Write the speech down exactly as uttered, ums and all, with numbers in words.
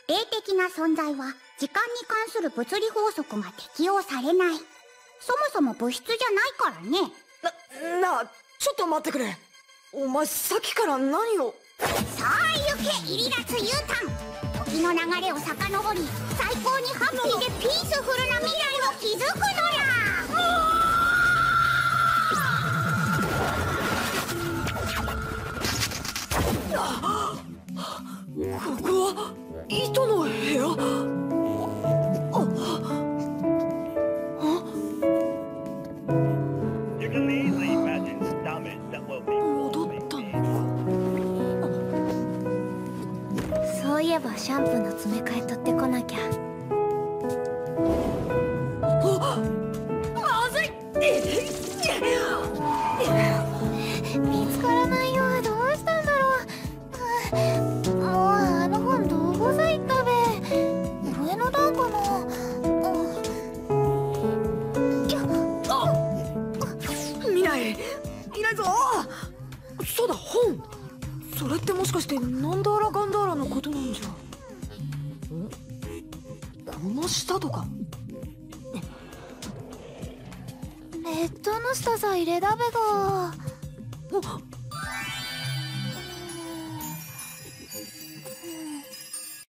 霊的な存在は時間に関する物理法則が適用されない。そもそも物質じゃないからね。 な、なあ、ちょっと待ってくれ。お前さっきから何を。 さあ行け、イリナツ・ユータン。時の流れを遡り、最高にハッピーでピースフルな未来を築くのだ。 ここは糸の部屋。戻ったのか。 そういえばシャンプーの詰め替え取ってこなきゃ。 まずい。 見つからないよ。どうしたんだろう。もうあの本どこさ行ったべ。上の段かな。 見ないいないぞ。そうだ、本。それってもしかしてなんだらガンダーラのことなんじゃ。んこの下とか。 ベッドの下さ入れだべが。 あ、